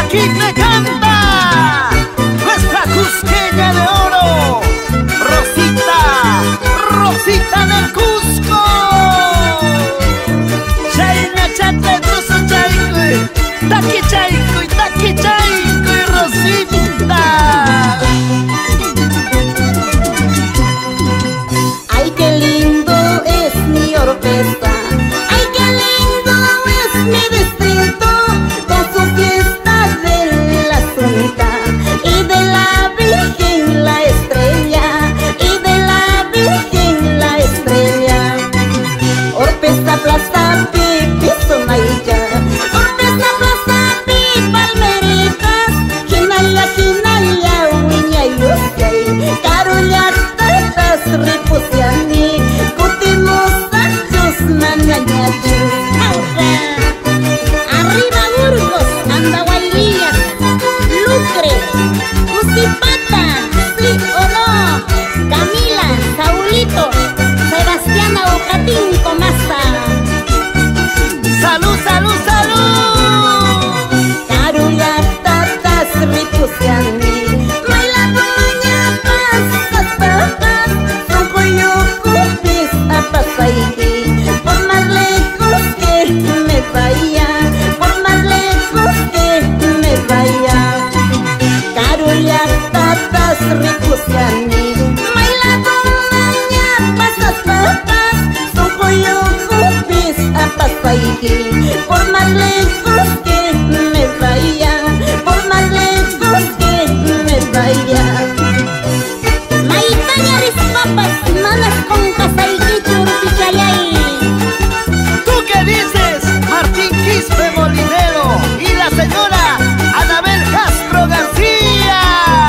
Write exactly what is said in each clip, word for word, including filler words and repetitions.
aquí te canta nuestra cusqueña de oro, Rosita, Rosita del Cusco. Chayna chate tuso chaykuy, taki chaykuy, taki chaykuy, Rosita. Ay, qué lindo es mi Oropesa, ay, qué lindo es mi distrito, con su fiesta de la Asunta y de la Virgen la Estrella, y de la Virgen la Estrella. Oropesa, Plaza Pipi, Somailla, Oropesa, Plaza Pipi, Palmeritas, Jinaya, Jinaya, Uña y Usiay, Carulla, Tatas, Ripusiani, Cutimos, Sanchos, Manañachos. Arriba Burgos, Andahuaylillas, Lucre, Cusipata, sí o no, Camila, Saulito, Sebastiana, Ocatín, Comasta. Salud, salud, salud. Carulla, Tatas, Ripusiani, Maila, Doña, Pasas, Papas, son Coyocupis, Apasaiki. Por más lejos que me vaya, por más lejos que me vaya. Carulla, Tatas, Ripusiani, Maila, Doña, Pasas, Papas, son Coyocupis, Apasaiki. Por más lejos que me vaya, por más lejos que me vaya. Maitañaris papas, manas con Casaiki, Churpichayay. ¿Tú qué dices, Martín Quispe Molinero y la señora Anabel Castro García?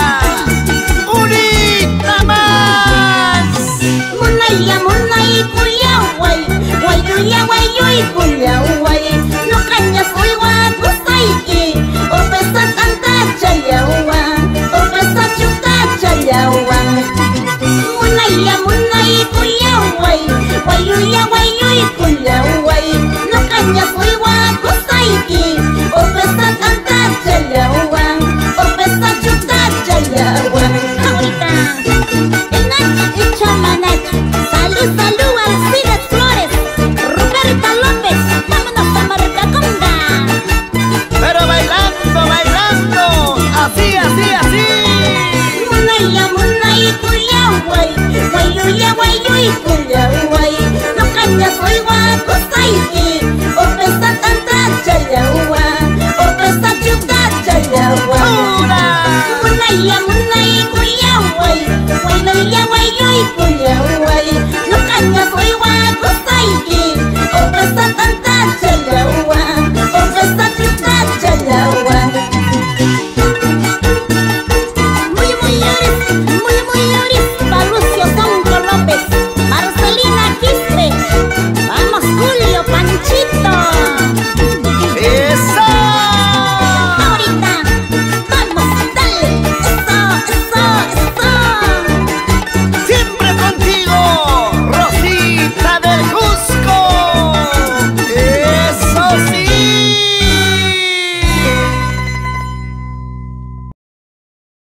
¡Unita más! Munaya, munay, kuyaway, wayuya, wayuy, kuyaway. No cañas, uywa, kusaiki, Oropesa canta chayawa, Oropesa chuta chayawa. Munaya, munay, kuyaway, wayuya, wayuy, kuyaway. No cañas, uywa, kusaiki, Oropesa canta chayawa, Oropesa chuta chayawa. Ahorita, Enachi y Chamanachi, salud, salud, Alcides Flores, Roberta López, vámonos a Marcaconga. Pero bailando, bailando, así, así, así. Munaya, munay, kuyaway, wayuya, wayuy, kuyaway. No cañas, uywa, kusaiki,